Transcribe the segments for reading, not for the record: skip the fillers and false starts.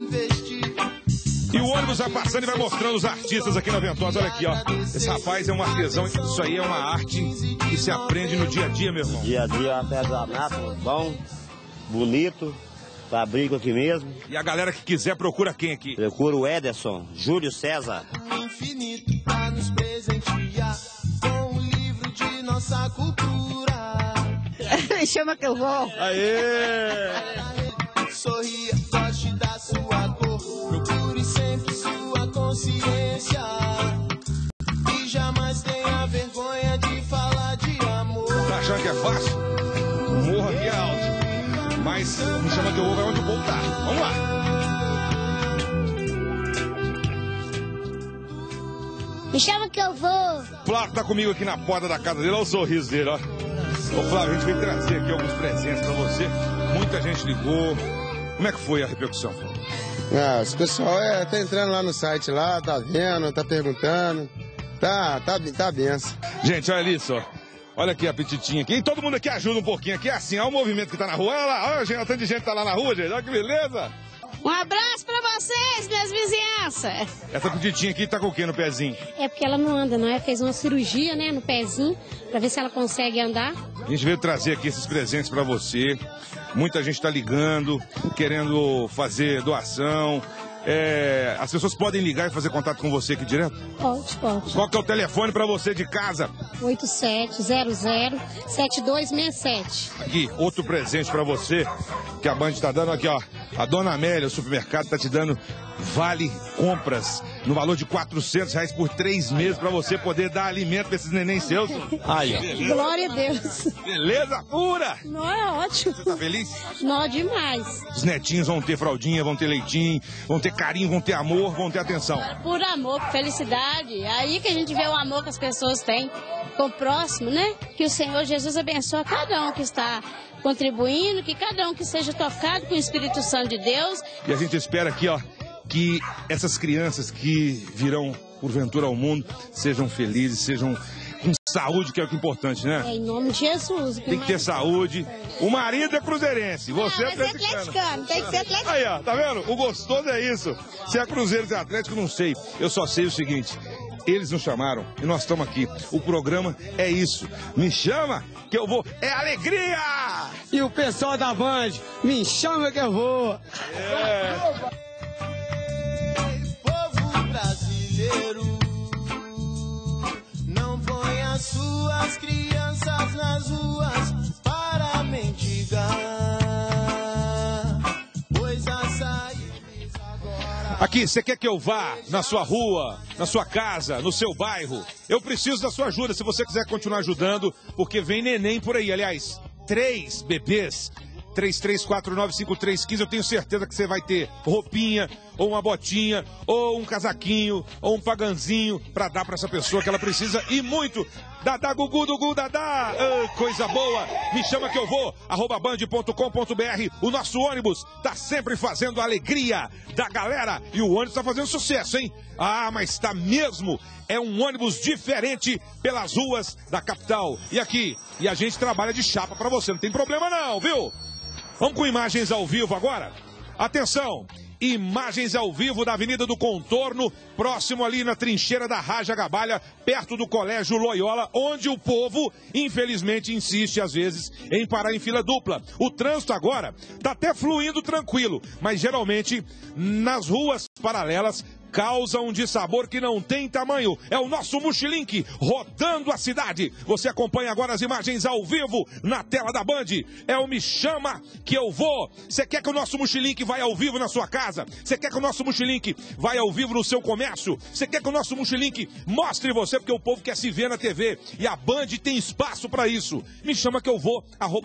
E o ônibus vai passando e vai mostrando os artistas aqui na Ventosa. Olha aqui, ó. Esse rapaz é um artesão. Isso aí é uma arte que se aprende no dia a dia, meu irmão. Dia a dia, uma pedra bom, bonito. Fabrico aqui mesmo. E a galera que quiser procura quem aqui? Procura o Ederson, Júlio César. Infinito pra nos presentear com o livro de nossa cultura. Chama que eu vou. Aê! Sorria, goste da sua cor. Procure sempre sua consciência. E jamais tenha vergonha de falar de amor. Tá achando que é fácil? Morro aqui é alto. Mas me chama que eu vou, vai onde o povo tá. Vamos lá. Me chama que eu vou. Flávio tá comigo aqui na porta da casa dele. Olha o sorriso dele, ó. Ô Flávio, a gente veio trazer aqui alguns presentes pra você. Muita gente ligou. Como é que foi a repercussão? Esse pessoal tá entrando lá no site lá, tá vendo, tá perguntando. Tá benção. Gente, olha isso, ó. Olha aqui a petitinha aqui. E todo mundo aqui ajuda um pouquinho aqui. É assim, olha o movimento que tá na rua. Olha lá, olha gente, o tanto de gente que tá lá na rua, gente. Olha que beleza. Um abraço pra vocês, minhas vizinhanças. Essa petitinha aqui tá com o quê no pezinho? É porque ela não anda, não é? Fez uma cirurgia, né, no pezinho, pra ver se ela consegue andar. A gente veio trazer aqui esses presentes pra você. Muita gente tá ligando, querendo fazer doação. As pessoas podem ligar e fazer contato com você aqui direto? Pode. Qual que é o telefone pra você de casa? 8700-7267. Aqui, outro presente pra você que a Band tá dando aqui, ó. A Dona Amélia, o supermercado, tá te dando vale compras no valor de R$400 por 3 meses pra você poder dar alimento pra esses neném seus. Aí, ó. Glória a Deus. Beleza pura! Não é ótimo. Você tá feliz? Não, demais. Os netinhos vão ter fraldinha, vão ter leitinho, vão ter carinho, vão ter amor, vão ter atenção. Por amor, por felicidade. Aí que a gente vê o amor que as pessoas têm com o próximo, né? Que o Senhor Jesus abençoe cada um que está contribuindo, que cada um que seja tocado com o Espírito Santo de Deus. E a gente espera aqui, ó, que essas crianças que virão porventura ao mundo sejam felizes, sejam com saúde, que é o que é importante, né? Em nome de Jesus. Tem que ter saúde. O marido é cruzeirense, você é atleticano. Tem que ser atleticano. Aí, ó, tá vendo? O gostoso é isso. Se é Cruzeiro, se é Atlético, não sei. Eu só sei o seguinte. Eles nos chamaram e nós estamos aqui. O programa é isso. Me chama que eu vou. É alegria! E o pessoal da Band, me chama que eu vou. Povo brasileiro, não ponha suas crianças nas ruas para mendigar, pois a sair agora. Aqui, você quer que eu vá na sua rua, na sua casa, no seu bairro? Eu preciso da sua ajuda, se você quiser continuar ajudando, porque vem neném por aí. Aliás, 3 bebês. 33495315, eu tenho certeza que você vai ter roupinha, ou uma botinha, ou um casaquinho, ou um paganzinho pra dar pra essa pessoa que ela precisa e muito. Dadá, Gugu, Dugu, Dadá, coisa boa, me chama que eu vou, @band.com.br. O nosso ônibus tá sempre fazendo a alegria da galera e o ônibus tá fazendo sucesso, hein? Ah, mas tá mesmo, é um ônibus diferente pelas ruas da capital. E aqui, e a gente trabalha de chapa pra você, não tem problema não, viu? Vamos com imagens ao vivo agora? Atenção! Imagens ao vivo da Avenida do Contorno, próximo ali na trincheira da Raja Gabalha, perto do Colégio Loyola, onde o povo, infelizmente, insiste às vezes em parar em fila dupla. O trânsito agora está até fluindo tranquilo, mas geralmente nas ruas paralelas causa um dissabor que não tem tamanho. É o nosso Mochilink rodando a cidade. Você acompanha agora as imagens ao vivo na tela da Band. É o Me Chama que eu vou. Você quer que o nosso Mochilink vai ao vivo na sua casa? Você quer que o nosso Mochilink vai ao vivo no seu comércio? Você quer que o nosso Mochilink mostre você, porque o povo quer se ver na TV. E a Band tem espaço para isso. Me chama que eu vou,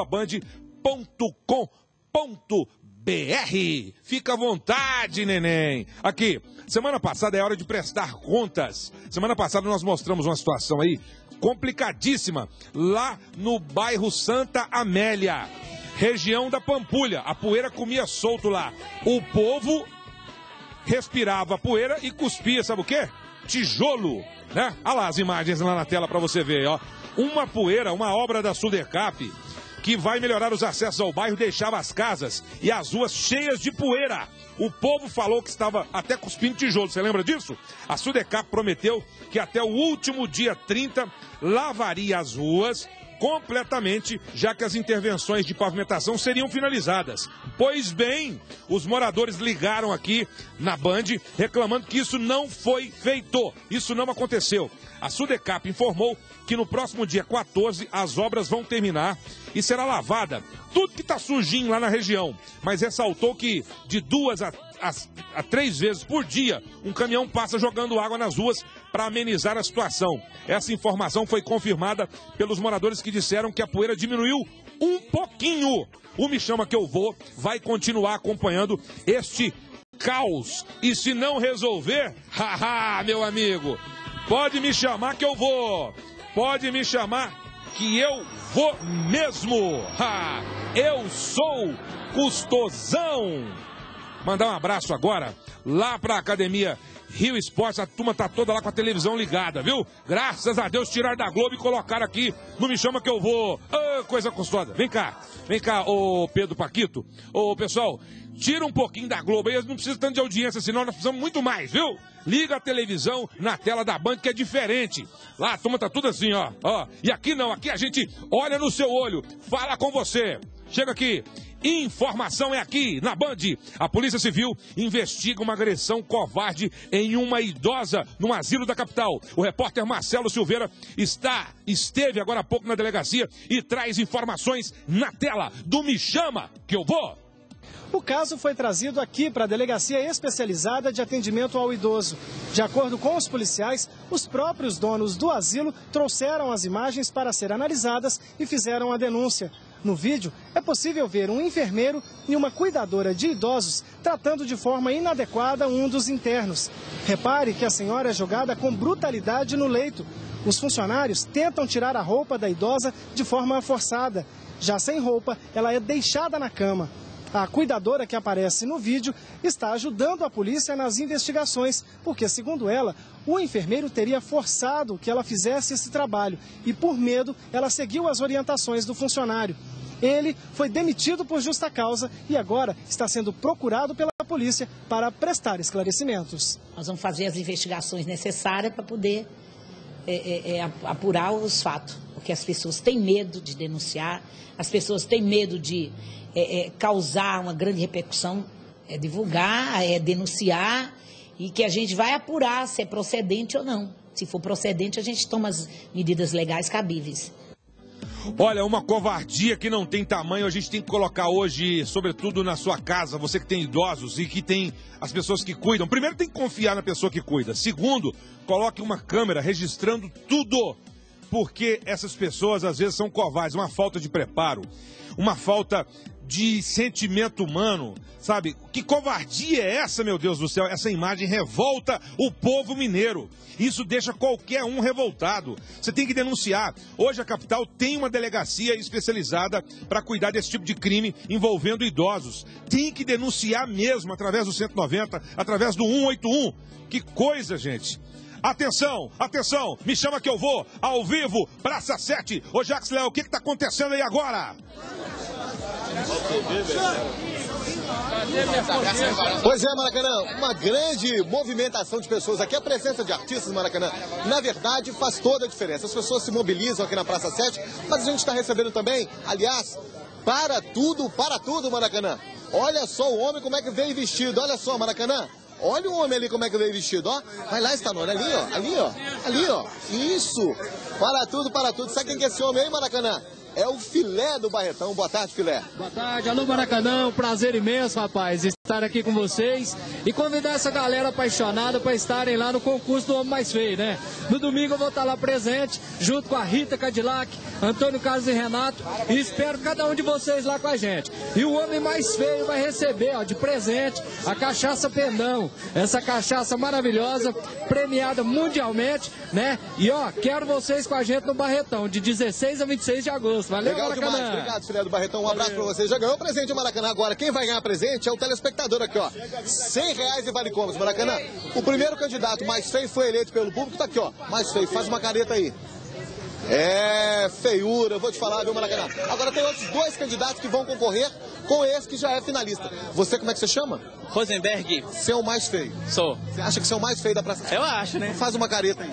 @band.com.br. Fica à vontade, neném. Aqui, semana passada é hora de prestar contas. Semana passada nós mostramos uma situação aí complicadíssima lá no bairro Santa Amélia, região da Pampulha. A poeira comia solto lá. O povo respirava a poeira e cuspia, sabe o quê? Tijolo, né? Olha lá as imagens lá na tela para você ver, ó. Uma poeira, uma obra da Sudecap, que vai melhorar os acessos ao bairro, deixava as casas e as ruas cheias de poeira. O povo falou que estava até cuspindo tijolo, você lembra disso? A Sudecap prometeu que até o último dia 30 lavaria as ruas completamente, já que as intervenções de pavimentação seriam finalizadas. Pois bem, os moradores ligaram aqui na Band reclamando que isso não foi feito, isso não aconteceu. A Sudecap informou que no próximo dia 14 as obras vão terminar e será lavada tudo que está sujinho lá na região, mas ressaltou que de 2 a 3 vezes por dia um caminhão passa jogando água nas ruas para amenizar a situação. Essa informação foi confirmada pelos moradores que disseram que a poeira diminuiu um pouquinho. O Me Chama Que Eu Vou vai continuar acompanhando este caos. E se não resolver, haha, meu amigo, pode me chamar que eu vou. Pode me chamar que eu vou mesmo. Ha, eu sou custosão. Mandar um abraço agora lá para a Academia Rio Esportes. A turma tá toda lá com a televisão ligada, viu? Graças a Deus tiraram da Globo e colocaram aqui no Me Chama Que Eu Vou. Ah, coisa custosa. Vem cá, ô Pedro Paquito. Ô, pessoal, tira um pouquinho da Globo aí, eles não precisam tanto de audiência, senão nós precisamos muito mais, viu? Liga a televisão na tela da Band, que é diferente. Lá a turma tá tudo assim, ó. E aqui não, aqui a gente olha no seu olho, fala com você. Chega aqui. Informação é aqui, na Band. A Polícia Civil investiga uma agressão covarde em uma idosa no asilo da capital. O repórter Marcelo Silveira esteve agora há pouco na delegacia e traz informações na tela do Me Chama Que Eu Vou. O caso foi trazido aqui para a Delegacia Especializada de Atendimento ao Idoso. De acordo com os policiais, os próprios donos do asilo trouxeram as imagens para ser analisadas e fizeram a denúncia. No vídeo, é possível ver um enfermeiro e uma cuidadora de idosos tratando de forma inadequada um dos internos. Repare que a senhora é jogada com brutalidade no leito. Os funcionários tentam tirar a roupa da idosa de forma forçada. Já sem roupa, ela é deixada na cama. A cuidadora que aparece no vídeo está ajudando a polícia nas investigações, porque, segundo ela, o enfermeiro teria forçado que ela fizesse esse trabalho e, por medo, ela seguiu as orientações do funcionário. Ele foi demitido por justa causa e agora está sendo procurado pela polícia para prestar esclarecimentos. Nós vamos fazer as investigações necessárias para poder apurar os fatos, porque as pessoas têm medo de denunciar, as pessoas têm medo de causar uma grande repercussão, divulgar, denunciar, e que a gente vai apurar se é procedente ou não. Se for procedente, a gente toma as medidas legais cabíveis. Olha, uma covardia que não tem tamanho, a gente tem que colocar hoje, sobretudo na sua casa, você que tem idosos e que tem as pessoas que cuidam. Primeiro, tem que confiar na pessoa que cuida. Segundo, coloque uma câmera registrando tudo, porque essas pessoas às vezes são covardes, uma falta de preparo, uma falta de sentimento humano, sabe? Que covardia é essa, meu Deus do céu? Essa imagem revolta o povo mineiro. Isso deixa qualquer um revoltado. Você tem que denunciar. Hoje a capital tem uma delegacia especializada para cuidar desse tipo de crime envolvendo idosos. Tem que denunciar mesmo através do 190, através do 181. Que coisa, gente! Atenção, atenção, Me Chama Que Eu Vou, ao vivo, Praça 7. Ô Jacques Léo, o que está acontecendo aí agora? Pois é, Maracanã, uma grande movimentação de pessoas aqui, a presença de artistas, Maracanã, na verdade faz toda a diferença. As pessoas se mobilizam aqui na Praça 7, mas a gente está recebendo também, aliás, para tudo, Maracanã. Olha só o homem como é que veio vestido, olha só, Maracanã. Olha o homem ali como é que veio vestido, ó. Vai lá, Stanone, ali, ó. Isso. Para tudo. Sabe quem que é esse homem aí, Maracanã? É o Filé do Barretão. Boa tarde, Filé. Boa tarde, alô Maracanã, um prazer imenso, rapaz, estar aqui com vocês e convidar essa galera apaixonada para estarem lá no concurso do Homem Mais Feio, né? No domingo eu vou estar lá presente, junto com a Rita Cadillac, Antônio Carlos e Renato, e espero cada um de vocês lá com a gente. E o Homem Mais Feio vai receber, ó, de presente, a cachaça Pendão, essa cachaça maravilhosa, premiada mundialmente, né? E ó, quero vocês com a gente no Barretão, de 16 a 26 de agosto. Valeu, legal Maracanã. Demais. Obrigado, Filé do Barretão. Um abraço pra você. Já ganhou presente do Maracanã. Agora, quem vai ganhar presente é o telespectador aqui, ó. R$100 e vale compras, Maracanã. O primeiro candidato mais feio foi eleito pelo público. Tá aqui, ó. Mais feio. Faz uma careta aí. É, feiura, vou te falar, viu, Maracanã? Agora tem outros 2 candidatos que vão concorrer com esse que já é finalista. Você, como é que você chama? Rosenberg. Você é o mais feio? Sou. Você acha que você é o mais feio da Praça? Eu acho, né? Faz uma careta aí.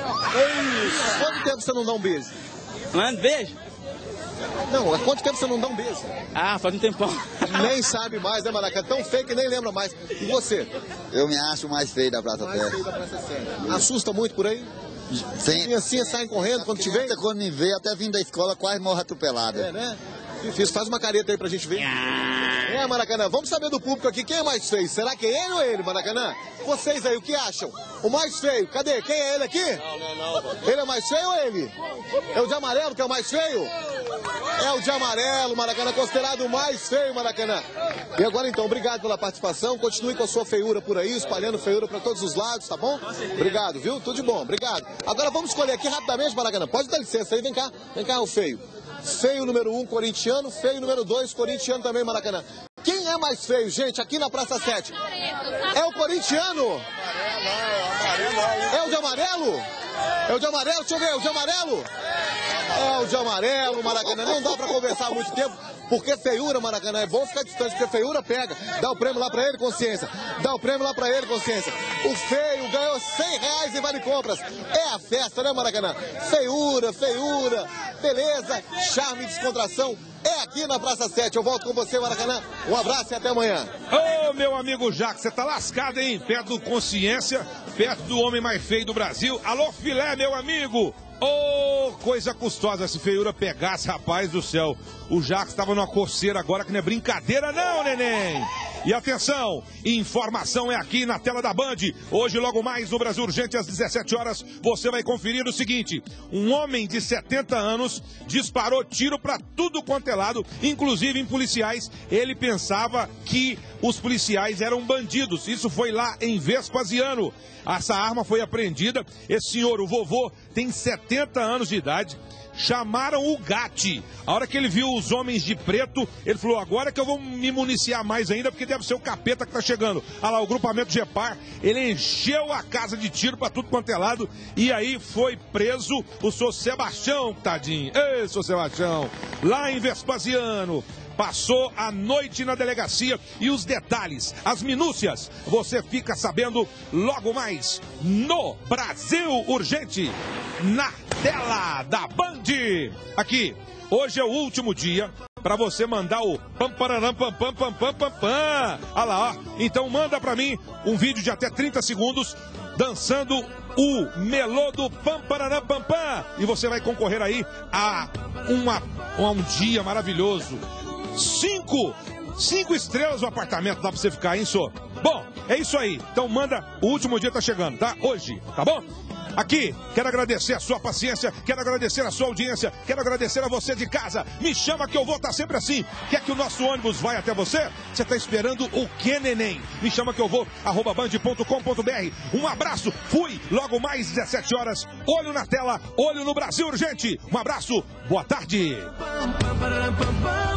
Quanto tempo você não dá um beijo? Mano, beijo? Não, há quanto tempo você não dá um beijo? Ah, faz um tempão. Nem sabe mais, né, Maracanã? Tão feio que nem lembra mais. E você? Eu me acho o mais feio da Praça Mais feio da Praça 7. Assusta muito por aí? Sim. Assim, saem correndo quando te vê? Quando me vê, até vindo da escola, quase morre atropelado. É, né? Difícil. Faz uma careta aí pra gente ver. É, Maracanã, vamos saber do público aqui, quem é mais feio? Será que é ele ou ele, Maracanã? Vocês aí, o que acham? O mais feio, cadê? Quem é ele aqui? Não. Ele é mais feio ou ele? É o de amarelo que é o mais feio? É o de amarelo, Maracanã, considerado o mais feio, Maracanã. E agora então, obrigado pela participação, continue com a sua feiura por aí, espalhando feiura pra todos os lados, tá bom? Obrigado, viu? Tudo de bom, obrigado. Agora vamos escolher aqui rapidamente, Maracanã, pode dar licença aí, vem cá o feio. Feio número 1, corintiano. Feio número 2, corintiano também, Maracanã. Quem é mais feio, gente, aqui na Praça 7? É o corintiano? É o de amarelo? É o de amarelo? Deixa eu ver, é o de amarelo? É o de amarelo, Maracanã. Não dá pra conversar há muito tempo, porque feiura, Maracanã, é bom ficar distante, porque feiura pega. Dá o prêmio lá pra ele, consciência. Dá o prêmio lá pra ele, consciência. O feio ganhou R$100 em vale compras. É a festa, né, Maracanã? Feiura, beleza, charme e descontração. É aqui na Praça 7. Eu volto com você, Maracanã. Um abraço e até amanhã. Ô, meu amigo Jacques, você tá lascado, hein? Perto do Consciência, perto do homem mais feio do Brasil. Alô, filé, meu amigo. Ô, coisa custosa se feiura pegasse, rapaz do céu. O Jacques estava numa coceira agora que não é brincadeira não, neném. E atenção, informação é aqui na tela da Band. Hoje, logo mais, no Brasil Urgente, às 17 horas, você vai conferir o seguinte. Um homem de 70 anos disparou tiro para tudo quanto é lado, inclusive em policiais. Ele pensava que os policiais eram bandidos. Isso foi lá em Vespasiano. Essa arma foi apreendida. Esse senhor, o vovô, tem 70 anos de idade. Chamaram o Gatti. A hora que ele viu os homens de preto, ele falou, agora que eu vou me municiar mais ainda, porque deve ser o capeta que tá chegando. Olha lá, o grupamento Gepar, ele encheu a casa de tiro pra tudo quanto é lado, e aí foi preso o seu Sebastião, tadinho. Ei, seu Sebastião, lá em Vespasiano. Passou a noite na delegacia e os detalhes, as minúcias, você fica sabendo logo mais no Brasil Urgente, na tela da Band. Aqui, hoje é o último dia para você mandar o pampararam pam pam pam pam pam pam. Olha lá, ó. Então manda para mim um vídeo de até 30 segundos dançando o melô do pampararam pam pam. E você vai concorrer aí a um dia maravilhoso. 5 estrelas no apartamento, dá pra você ficar, hein, senhor? Bom, é isso aí. Então manda, o último dia tá chegando, tá? Hoje, tá bom? Aqui, quero agradecer a sua paciência, quero agradecer a sua audiência, quero agradecer a você de casa. Me chama que eu vou estar sempre assim. Quer que o nosso ônibus vai até você? Você tá esperando o quê, neném? Me chama que eu vou, @band.com.br. Um abraço, fui, logo mais 17 horas. Olho na tela, olho no Brasil Urgente. Um abraço, boa tarde.